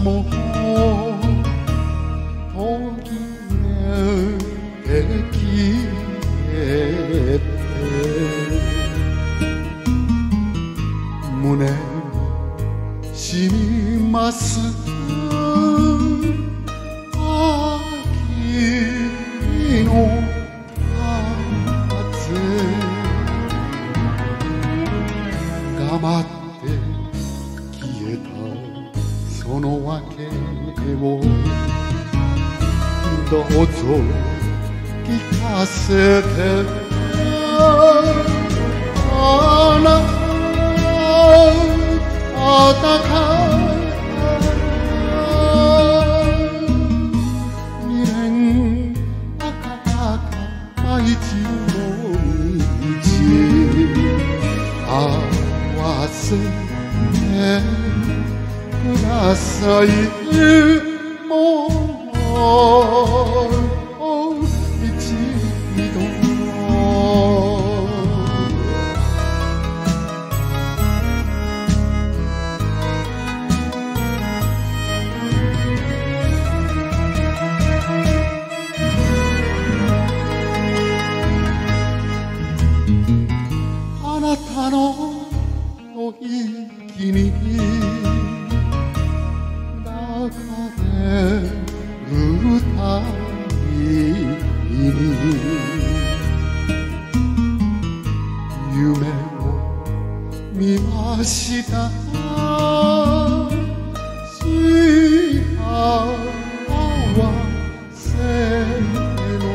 も途切れて消えて胸に染みます秋の風黙って消えたその訳をどうぞ聞かせてあなた暖かい未練赤々舞い散る道合わせてくださいもう一度あなたの息に抱かれるたびに夢を見ました幸せの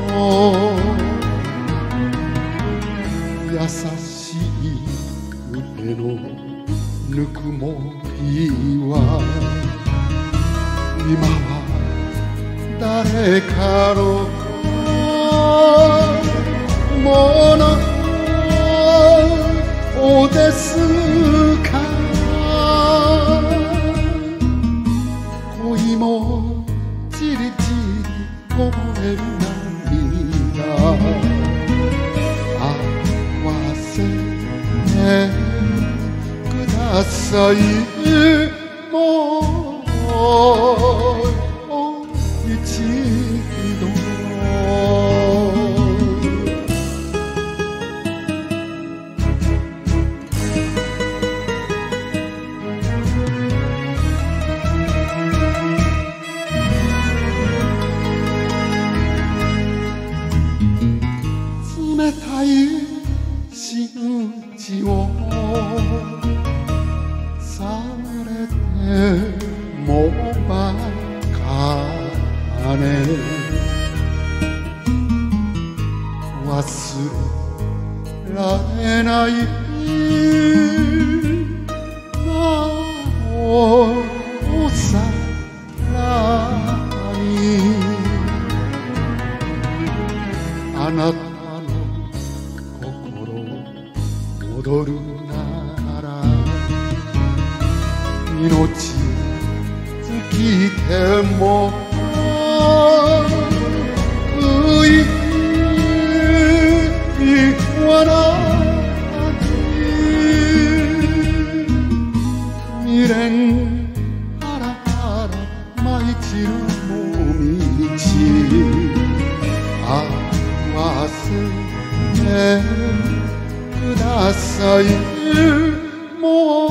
優しい腕のぬくもりは今は誰かのものですか恋もじりじりこぼれる涙合わせてくださいもう一度冷たい仕打ちをされてもばかね忘れられないなおさらにあなたの心戻るなら命尽きても笑い未練ハラハラ舞い散るもみち合わせてくださいもう